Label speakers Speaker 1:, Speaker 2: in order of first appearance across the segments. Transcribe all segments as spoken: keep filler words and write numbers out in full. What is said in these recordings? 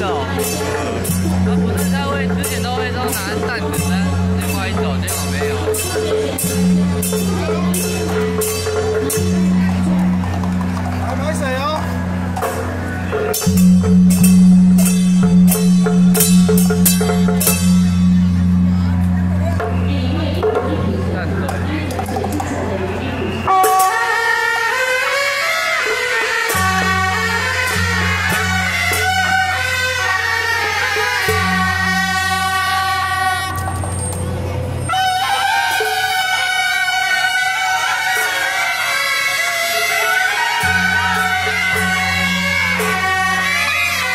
Speaker 1: 走。他不是他会之前都会都拿担子在另外一走，结果没有。
Speaker 2: 来买水哦。蛋走。
Speaker 3: Thank you.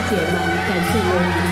Speaker 3: 姐们，感谢有你们。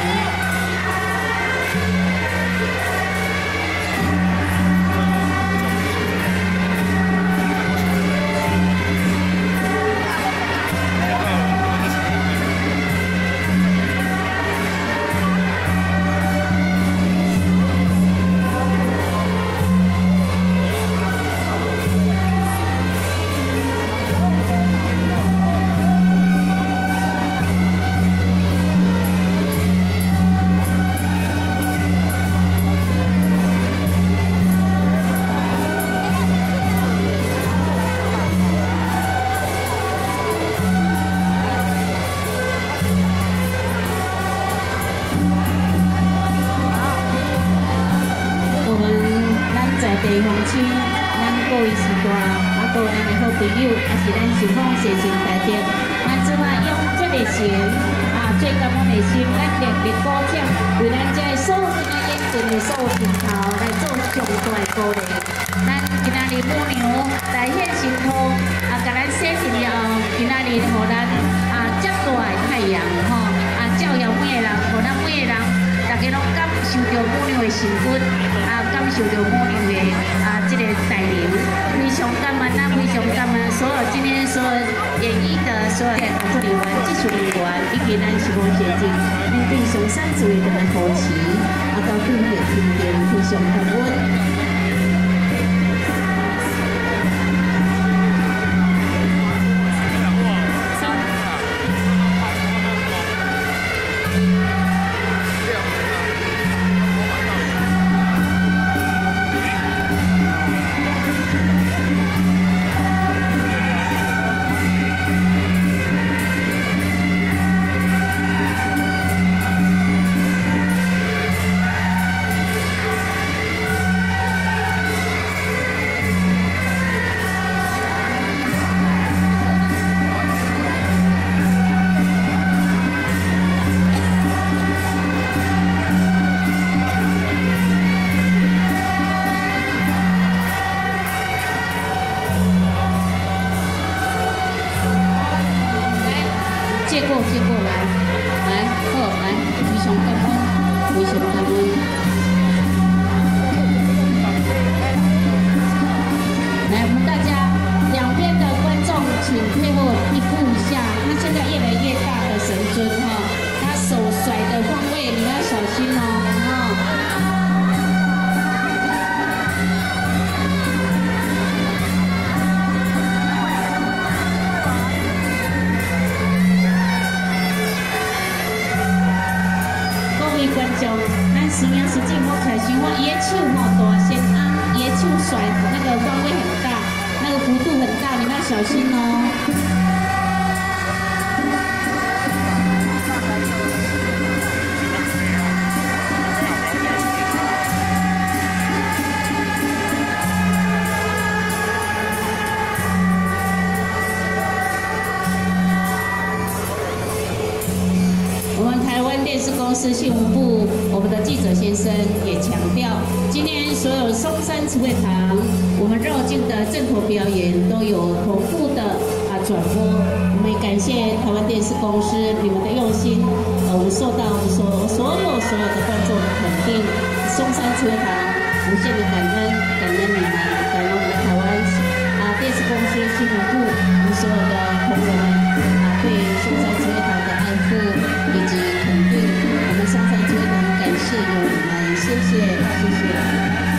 Speaker 3: 地方亲，咱各位师大，啊，各咱的好朋友，也是咱受访先生大德，咱即摆用这个心，啊，最感恩的心，咱热烈鼓掌，为咱这所有今仔演进的所有平头来做上大的鼓励。咱今仔日母娘来献神通，啊，甲咱洗净了后，今仔日互咱啊遮大的太阳吼，啊，照耀每个人，互咱每个人。大家拢感受到母娘的成分，啊，感受到母娘的啊这个带领，非常感恩啊，非常感恩所有今天所有演绎的所有的工作人员、技术人员以及咱是无协进，面对上山之类的扶持，啊，到对面听见非常感恩。借过借过来，来好来，非常感恩，非常感恩。来，我们大家两边的观众，请配合一步一下。他现在越来越大的神尊哈，他手甩的方位你要小心哦哈。观众，咱实验实际摸起来，想我伊的手吼大先啊，伊的手甩那个方位很大，那个幅度很大，你们要小心哦。电视公司新闻部，我们的记者先生也强调，今天所有松山慈惠堂，我们绕境的正头表演都有同步的啊转播。我们也感谢台湾电视公司你们的用心，呃，我们受到我们所所有所有的观众的肯定，松山慈惠堂无限的感恩，感恩你们，感恩我们台湾啊电视公司新闻部，我们所有的朋友们啊对松山慈惠堂的爱护以及。我们上山追堂，感谢有你们，谢谢，谢谢。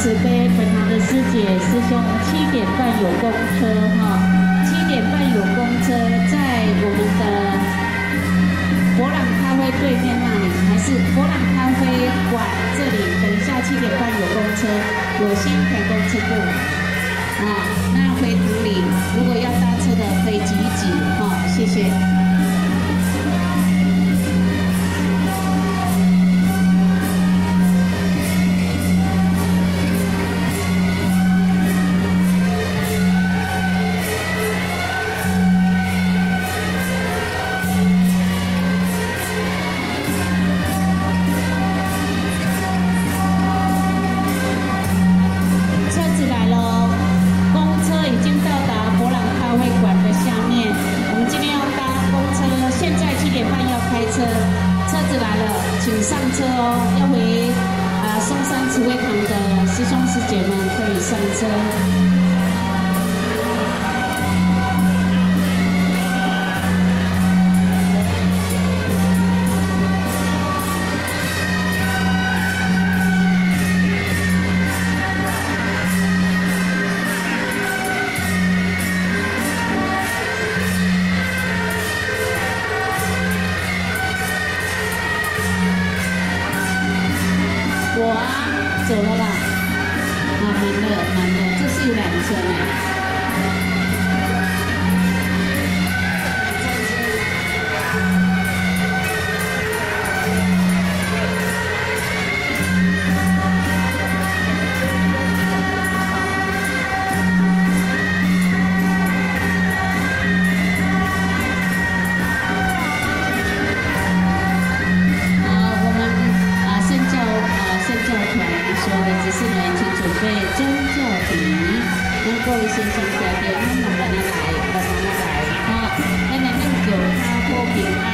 Speaker 3: 慈悲本堂的师姐师兄，七点半有公车哈，七点半有公车，在我们的博朗咖啡对面那里，还是博朗咖啡馆这里，等一下七点半有公车，有先开公车过来啊。那回堂里如果要搭车的可以挤一挤哈，谢谢。请上车哦，要回啊松山慈惠堂的师兄师姐们可以上车。我啊，走了吧？啊，满了，满了，这是有两圈哎。说的只是呢，请准备宗教题，那各位先生家长，咱慢慢来，慢慢来，哈，咱来念求他保平安。